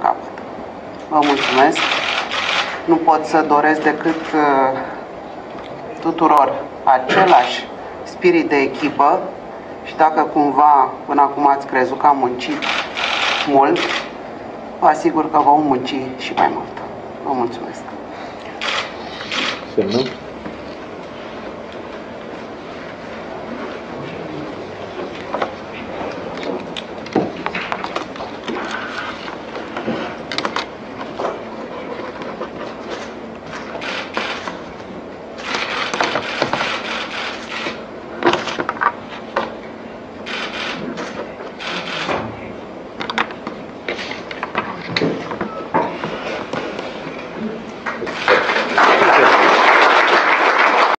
capăt. Vă mulțumesc. Nu pot să doresc decât tuturor același spirit de echipă și dacă cumva până acum ați crezut că am muncit mult, vă asigur că vom munci și mai mult. Vă mulțumesc. Semnăm.